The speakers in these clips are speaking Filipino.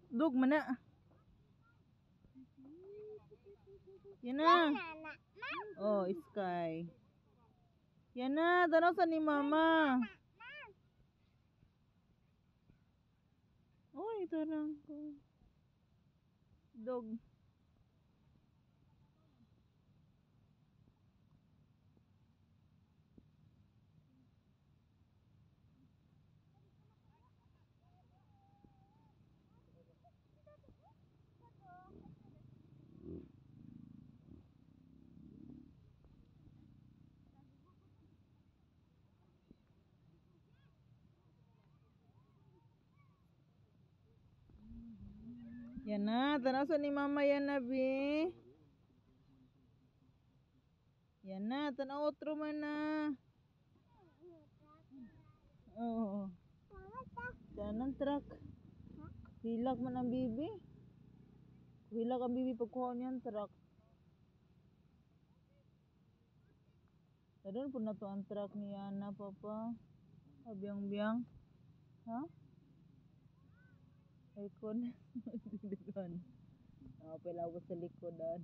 Dug mana? Yan na. Oh, Sky. Yan na, tanaw sa ni mama. Oh, ito lang. Dog. Yan na, tanaw sa ni mama yan na, be. Yan na, tanaw otro man na. Oo. Yan ang truck. Hilak man ang bibi. Hilak ang bibi pagkuha niyan truck. Tadon po na to ang truck ni Yana, papa. Abiyang-biyang. Ha? Icon. Digan. Palawas sa likodan.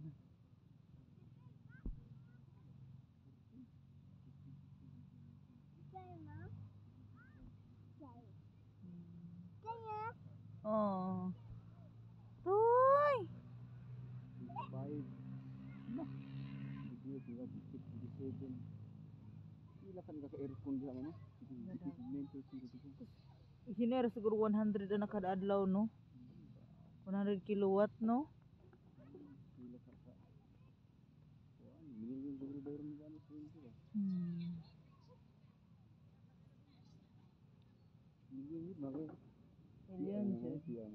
Oh. Toy. 5. Nah. Video tiga bukit 27. Ila kan ka aircon diha mo. Hinera siguro 100 na kada adlaw, no? 100 kilowatt, no? Ila ka. Million siguro bayar mo gani sa inyo. Million bagay. Million siya.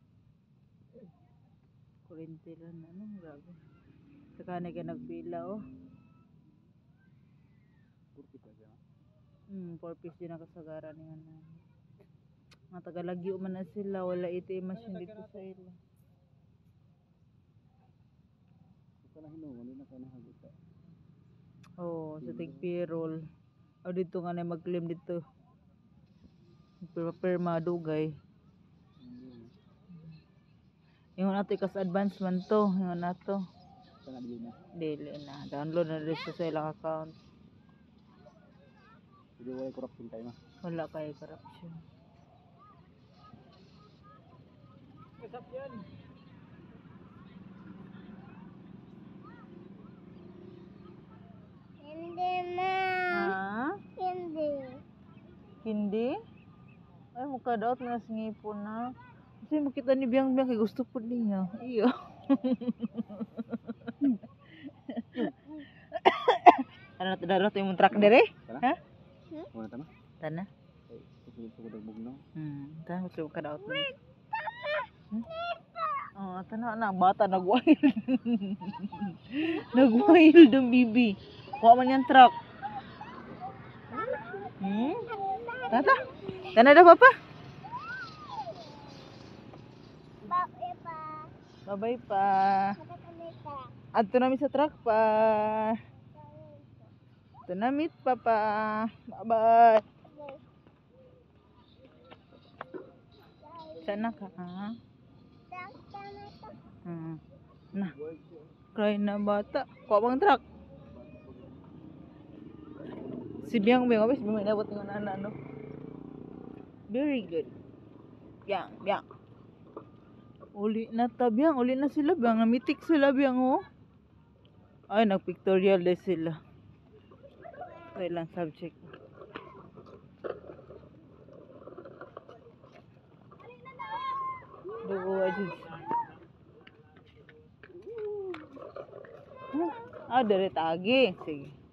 Kurente lang, ano? Grabe. Saka na ka nagpila, oh. 40 pa siya. 4 piece din nakasagaran niya na. Mga tagalagyo man na sila, wala ATM machine dito sa ila. Ito na hinuon, hindi na ka nahagita. Oo, sa tigpirol. O dito nga na mag-claim dito. Perma dugay. Yung nato ikas advance man to, yung nato. Sana dili na. Dili na. Download na rin sa ilang account. Hindi wala corruption tayo na. Wala kayo corruption. Kasap yan. Hindi na. Ha? Hindi. Hindi? Ay, mukadaot na singipon na. Kasi makita ni Biang Biang kay gusto po niya. Iyo. Ano na tadaro ito yung truck dire? Ha? Wala tama? Tana? Ay, susunod ko dagbog no. Tana, gusto yung kadaot na. Oh, tana na, bata nag-wild. Nag-wild ang bibi. Kuha man yung truck. Tata? Tana daw, papa? Bye pa. Bye-bye pa. Matakamita. Adto namin sa truck pa. Ito na meet papa. Bye-bye. Sana ka, ha? Nah. Cry na bata. Kuha bang truck? Si Biang Biang, abis may nabot ng anak, no? Very good. Biang, Biang. Uli na ta, Biang. Uli na sila, Biang. Namitik sila, Biang, oh. Ay, nag-pictorial din sila. Ito lang subject. Dugo, ajit. Ah, dari tagi. Sige.